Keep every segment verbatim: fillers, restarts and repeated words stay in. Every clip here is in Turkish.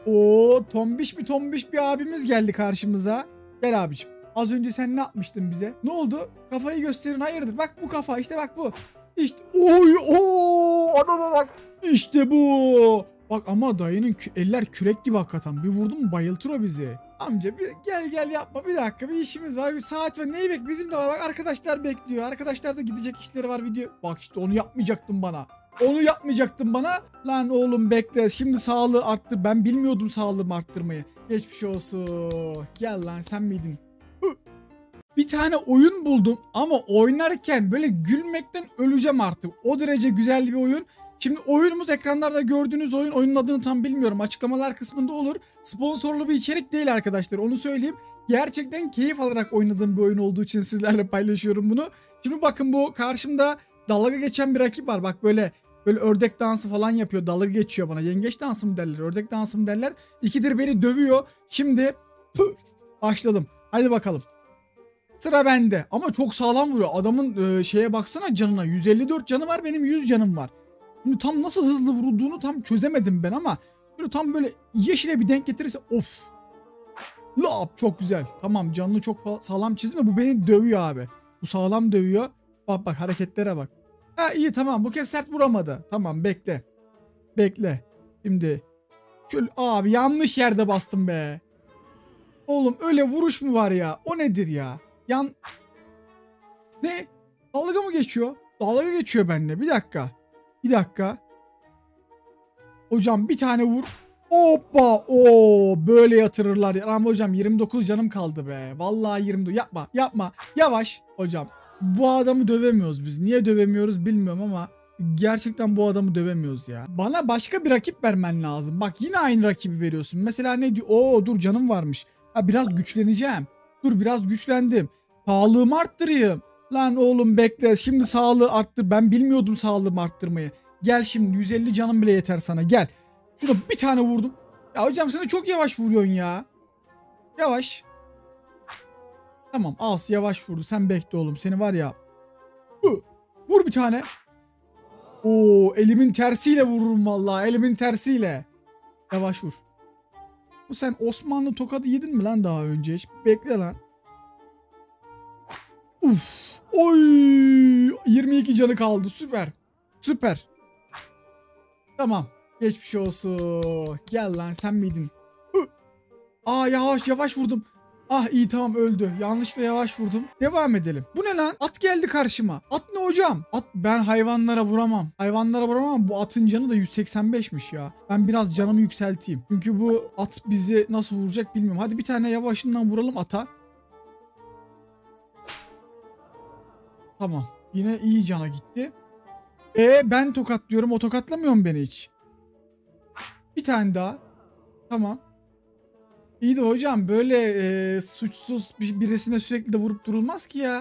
Oo, tombiş mi tombiş bir abimiz geldi karşımıza. Gel abicim. Az önce sen ne yapmıştın bize? Ne oldu? Kafayı gösterin, hayırdır? Bak bu kafa, işte bak bu. İşte oy ooo adama bak. İşte bu. Bak ama dayının kü eller kürek gibi hakikaten. Bir vurdum mu bayıltır o bizi. Amca bir gel gel yapma, bir dakika, bir işimiz var, bir saat var, neyi bek bizim de var, bak arkadaşlar bekliyor, arkadaşlar da gidecek işleri var, video. Bak işte onu yapmayacaktın bana. Onu yapmayacaktın bana. Lan oğlum bekle, şimdi sağlığı arttı, ben bilmiyordum sağlığımı arttırmayı. Geçmiş olsun. Gel lan, sen miydin? Bir tane oyun buldum ama oynarken böyle gülmekten öleceğim artık. O derece güzel bir oyun. Şimdi oyunumuz ekranlarda gördüğünüz oyun. Oyunun adını tam bilmiyorum. Açıklamalar kısmında olur. Sponsorlu bir içerik değil arkadaşlar. Onu söyleyeyim. Gerçekten keyif alarak oynadığım bir oyun olduğu için sizlerle paylaşıyorum bunu. Şimdi bakın, bu karşımda dalga geçen bir rakip var. Bak böyle böyle ördek dansı falan yapıyor. Dalga geçiyor bana. Yengeç dansı mı derler? Ördek dansı mı derler? İkidir beni dövüyor. Şimdi püh, başladım. Hadi bakalım. Sıra bende. Ama çok sağlam vuruyor. Adamın e, şeye baksana, canına. yüz elli dört canı var. Benim yüz canım var. Şimdi tam nasıl hızlı vurulduğunu tam çözemedim ben ama böyle tam böyle yeşile bir denk getirirse of. Lap, çok güzel. Tamam, canını çok sağlam çizme. Bu beni dövüyor abi. Bu sağlam dövüyor. Bak bak hareketlere bak. Ha iyi, tamam, bu kez sert vuramadı. Tamam, bekle. Bekle. Şimdi şöyle, abi yanlış yerde bastım be. Oğlum öyle vuruş mu var ya? O nedir ya? Yan... Ne? Dalga mı geçiyor? Dalga geçiyor benimle. Bir dakika. Bir dakika. Hocam bir tane vur. Hoppa. Oo, böyle yatırırlar ya. Ama hocam yirmi dokuz canım kaldı be. Vallahi yirmi dokuz. Yapma. Yapma. Yavaş. Hocam bu adamı dövemiyoruz biz. Niye dövemiyoruz bilmiyorum ama gerçekten bu adamı dövemiyoruz ya. Bana başka bir rakip vermen lazım. Bak yine aynı rakibi veriyorsun. Mesela ne diyor? Oo dur, canım varmış. Ha, biraz güçleneceğim. Dur, biraz güçlendim. Sağlığımı arttırayım. Lan oğlum bekle. Şimdi sağlığı arttır. Ben bilmiyordum sağlığımı arttırmayı. Gel şimdi, yüz elli canım bile yeter sana. Gel. Şurada bir tane vurdum. Ya hocam sen de çok yavaş vuruyorsun ya. Yavaş. Tamam, az yavaş vurdu. Sen bekle oğlum. Seni var ya. Vur bir tane. Oo, elimin tersiyle vururum vallahi. Elimin tersiyle. Yavaş vur. Bu sen Osmanlı tokadı yedin mi lan daha önce? Hiç bekle lan. Uf. Oy. yirmi iki canı kaldı. Süper. Süper. Tamam. Geçmiş olsun. Gel lan, sen miydin? Aa yavaş yavaş vurdum. Ah iyi, tamam, öldü. Yanlışla yavaş vurdum. Devam edelim. Bu ne lan? At geldi karşıma. At ne hocam? At, ben hayvanlara vuramam. Hayvanlara vuramam. Bu atın canı da yüz seksen beşmiş ya. Ben biraz canımı yükselteyim. Çünkü bu at bizi nasıl vuracak bilmiyorum. Hadi bir tane yavaşından vuralım ata. Tamam. Yine iyi cana gitti. E ben tokatlıyorum. O tokatlamıyor mu beni hiç? Bir tane daha. Tamam. İyi de hocam böyle e, suçsuz bir, birisine sürekli de vurup durulmaz ki ya.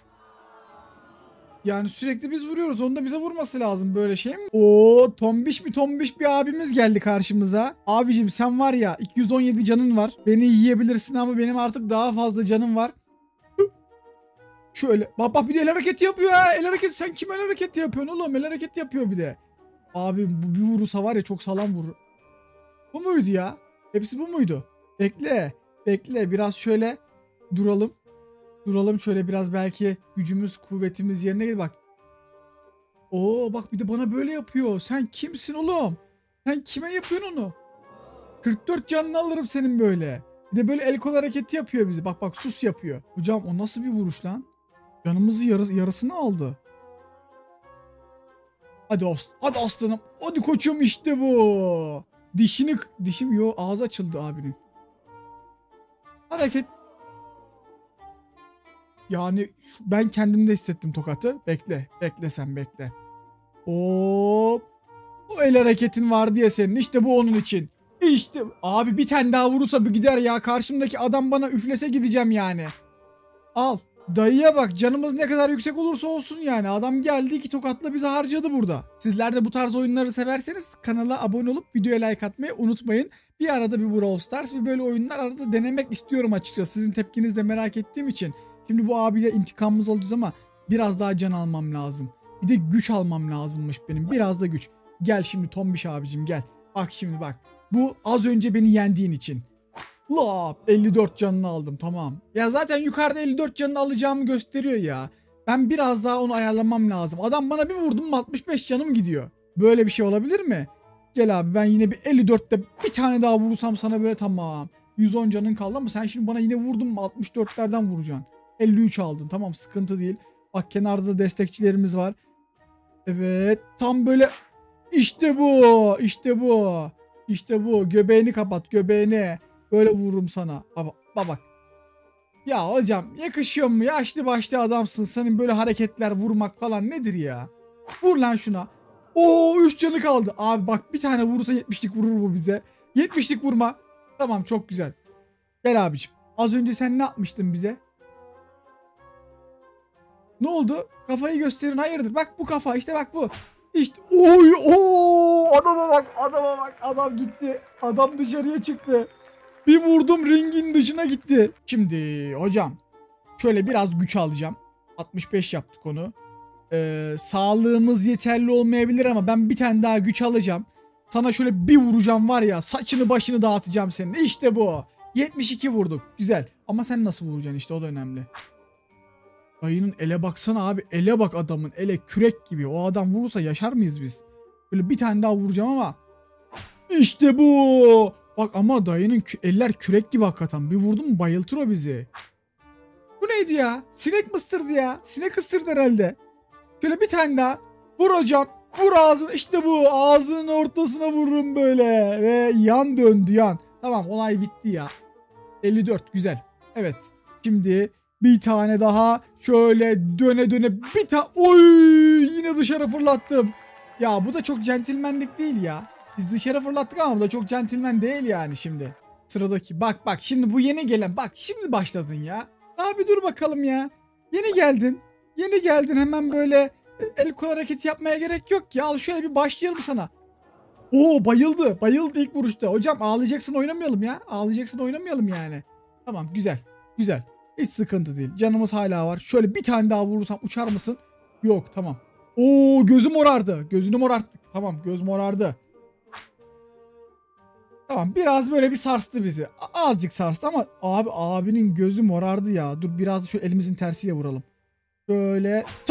Yani sürekli biz vuruyoruz. Onun da bize vurması lazım, böyle şey mi? Oo, tombiş mi tombiş bir abimiz geldi karşımıza. Abicim sen var ya, iki yüz on yedi canın var. Beni yiyebilirsin ama benim artık daha fazla canım var. Şöyle. Bak bak, bir de el hareketi yapıyor ha. El hareketi. Sen kim el hareketi yapıyorsun oğlum? El hareketi yapıyor bir de. Abi bu bir vurursa var ya, çok sağlam vurur. Bu muydu ya? Hepsi bu muydu? Bekle. Bekle. Biraz şöyle duralım. Duralım şöyle biraz, belki gücümüz, kuvvetimiz yerine gelir bak. Oo bak, bir de bana böyle yapıyor. Sen kimsin oğlum? Sen kime yapıyorsun onu? kırk dört canını alırım senin böyle. Bir de böyle el kol hareketi yapıyor bizi. Bak bak, sus yapıyor. Hocam o nasıl bir vuruş lan? Canımızı yarı, yarısını aldı. Hadi aslan, hadi aslanım. Hadi koçum, işte bu. Dişini, dişim yo, ağzı açıldı abinin. Hareket. Yani şu, ben kendimde hissettim tokatı. Bekle, bekle sen bekle. Hop. Bu el hareketin var diye senin. İşte bu onun için. İşte abi, bir tane daha vurursa bir gider ya. Karşımdaki adam bana üflese gideceğim yani. Al. Dayıya bak, canımız ne kadar yüksek olursa olsun yani. Adam geldi, iki tokatla bizi harcadı burada. Sizler de bu tarz oyunları severseniz kanala abone olup videoya like atmayı unutmayın. Bir arada bir Brawl Stars, bir böyle oyunlar arada denemek istiyorum açıkçası. Sizin tepkinizi de merak ettiğim için. Şimdi bu abiyle intikamımız alacağız ama biraz daha can almam lazım. Bir de güç almam lazımmış benim. Biraz da güç. Gel şimdi tombiş abicim, gel. Bak şimdi bak. Bu az önce beni yendiğin için. Lap elli dört canını aldım, tamam. Ya zaten yukarıda elli dört canını alacağımı gösteriyor ya. Ben biraz daha onu ayarlamam lazım. Adam bana bir vurdum altmış beş canım gidiyor. Böyle bir şey olabilir mi? Gel abi, ben yine bir elli dörtte bir tane daha vurursam sana böyle tamam. yüz on canın kaldı ama sen şimdi bana yine vurdun mu altmış dörtlerden vuracaksın. elli üç aldın, tamam, sıkıntı değil. Bak kenarda da destekçilerimiz var. Evet, tam böyle işte bu işte bu işte bu göbeğini kapat, göbeğini. Böyle vururum sana. Baba, baba. Ya hocam yakışıyor mu? Yaşlı başlı adamsın. Senin böyle hareketler, vurmak falan nedir ya? Vur lan şuna. Oo, üç canı kaldı. Abi bak, bir tane vurursa yetmişlik vurur bu bize. yetmişlik vurma. Tamam, çok güzel. Gel abicim. Az önce sen ne yapmıştın bize? Ne oldu? Kafayı gösterin, hayırdır? Bak bu kafa, işte bak bu. İşte oy o adama bak, adama bak. Adam gitti. Adam dışarıya çıktı. Bir vurdum, ringin dışına gitti. Şimdi hocam şöyle biraz güç alacağım. altmış beş yaptık onu. Ee, sağlığımız yeterli olmayabilir ama ben bir tane daha güç alacağım. Sana şöyle bir vuracağım var ya, saçını başını dağıtacağım senin. İşte bu. yetmiş iki vurduk. Güzel. Ama sen nasıl vuracaksın, işte o da önemli. Dayının ele baksana abi. Ele bak adamın. Ele kürek gibi. O adam vurursa yaşar mıyız biz? Böyle bir tane daha vuracağım ama. İşte bu. Bak ama dayının kü eller kürek gibi hakikaten. Bir vurdum mu bayıltır o bizi. Bu neydi ya? Sinek mi ısırdı ya? Sinek ısırdı herhalde. Şöyle bir tane daha. Vur hocam. Vur ağzını. İşte bu. Ağzının ortasına vururum böyle. Ve yan döndü yan. Tamam, olay bitti ya. elli dört güzel. Evet. Şimdi bir tane daha. Şöyle döne döne bir tane. Oy, yine dışarı fırlattım. Ya bu da çok centilmenlik değil ya. Biz dışarı fırlattık ama bu da çok centilmen değil yani şimdi. Sıradaki. Bak bak, şimdi bu yeni gelen. Bak şimdi başladın ya. Abi dur bakalım ya. Yeni geldin. Yeni geldin, hemen böyle el kol hareketi yapmaya gerek yok ki. Al şöyle bir başlayalım sana. Oo, bayıldı. Bayıldı ilk vuruşta. Hocam ağlayacaksın, oynamayalım ya. Ağlayacaksın, oynamayalım yani. Tamam, güzel. Güzel. Hiç sıkıntı değil. Canımız hala var. Şöyle bir tane daha vurursam uçar mısın? Yok, tamam. Oo, gözüm morardı. Gözünü morarttık. Tamam, göz morardı. Tamam, biraz böyle bir sarstı bizi. A- Azıcık sarstı ama abi abinin gözü morardı ya. Dur biraz da şu elimizin tersiyle vuralım. Şöyle. Ta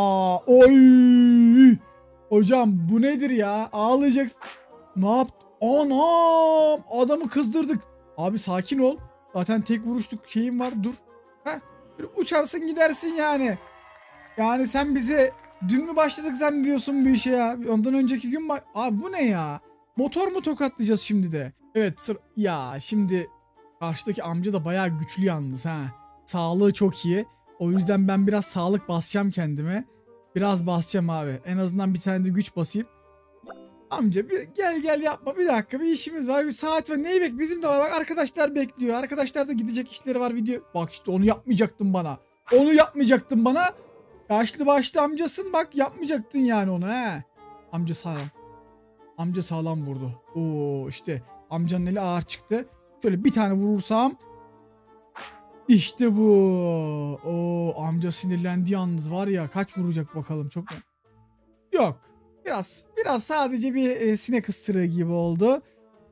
oy. Hocam bu nedir ya? Ağlayacaksın. Ne yaptı? Anam! Adamı kızdırdık. Abi sakin ol. Zaten tek vuruşluk şeyim var. Dur. Heh. Böyle uçarsın gidersin yani. Yani sen bize dün mü başladık zannediyorsun bu işe ya? Ondan önceki gün bak. Abi bu ne ya? Motor mu tokatlayacağız şimdi de? Evet sır ya şimdi karşıdaki amca da bayağı güçlü yalnız ha. Sağlığı çok iyi. O yüzden ben biraz sağlık basacağım kendime. Biraz basacağım abi. En azından bir tane de güç basayım. Amca bir gel gel yapma, bir dakika, bir işimiz var, bir saat var, neyi bek bizim de var, bak arkadaşlar bekliyor, arkadaşlar da gidecek işleri var, video. Bak işte onu yapmayacaktın bana. Onu yapmayacaktın bana. Yaşlı başlı amcasın, bak yapmayacaktın yani onu he. Amca sağlam. Amca sağlam vurdu. Oo işte amcanın eli ağır çıktı. Şöyle bir tane vurursam. İşte bu. Oo amca sinirlendi yalnız var ya, kaç vuracak bakalım, çok mu? Yok. Biraz biraz sadece bir e, sinek ısırığı gibi oldu.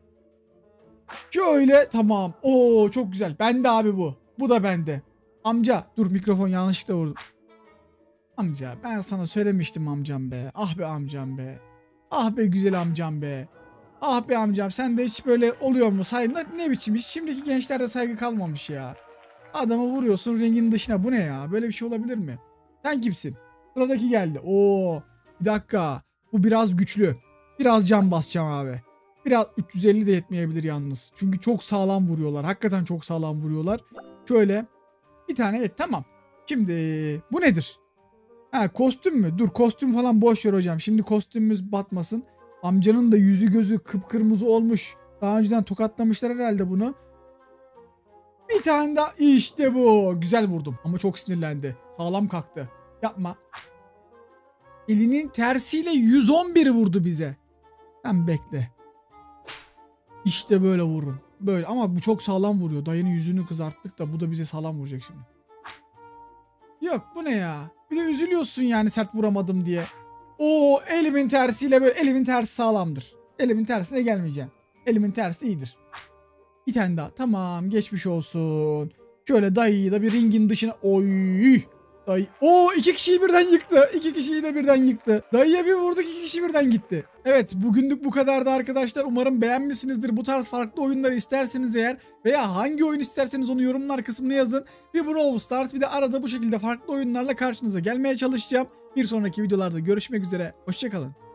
Şöyle tamam. Oo çok güzel. Bende abi bu. Bu da bende. Amca dur, mikrofon yanlışlıkla vurdu. Amca ben sana söylemiştim amcam be. Ah be amcam be. Ah be güzel amcam be. Ah be amcam, sen de hiç böyle oluyor mu? Saygı ne biçim iş? Şimdiki gençlerde saygı kalmamış ya. Adamı vuruyorsun ringin dışına, bu ne ya? Böyle bir şey olabilir mi? Sen kimsin? Sıradaki geldi. Oo bir dakika. Bu biraz güçlü. Biraz can basacağım abi. Biraz üç yüz elli de yetmeyebilir yalnız. Çünkü çok sağlam vuruyorlar. Hakikaten çok sağlam vuruyorlar. Şöyle bir tane et, tamam. Şimdi bu nedir? Ha kostüm mü? Dur kostüm falan boş ver hocam. Şimdi kostümümüz batmasın. Amcanın da yüzü gözü kıpkırmızı olmuş. Daha önceden tokatlamışlar herhalde bunu. Bir tane daha, işte bu. Güzel vurdum ama çok sinirlendi. Sağlam kalktı. Yapma. Elinin tersiyle yüz on bir vurdu bize. Sen bekle. İşte böyle vururum. Böyle ama bu çok sağlam vuruyor. Dayının yüzünü kızarttık da bu da bize sağlam vuracak şimdi. Yok bu ne ya? Bir de üzülüyorsun yani sert vuramadım diye. Oo elimin tersiyle böyle, elimin tersi sağlamdır. Elimin tersine gelmeyeceğim. Elimin tersi iyidir. Bir tane daha. Tamam, geçmiş olsun. Şöyle dayıyı da bir ringin dışına. Oy. Dayı. Oo, iki kişiyi birden yıktı. İki kişiyi de birden yıktı. Dayıya bir vurduk, iki kişi birden gitti. Evet, bugünlük bu kadardı arkadaşlar. Umarım beğenmişsinizdir. Bu tarz farklı oyunları isterseniz eğer veya hangi oyun isterseniz onu yorumlar kısmına yazın. Bir Brawl Stars, bir de arada bu şekilde farklı oyunlarla karşınıza gelmeye çalışacağım. Bir sonraki videolarda görüşmek üzere. Hoşçakalın.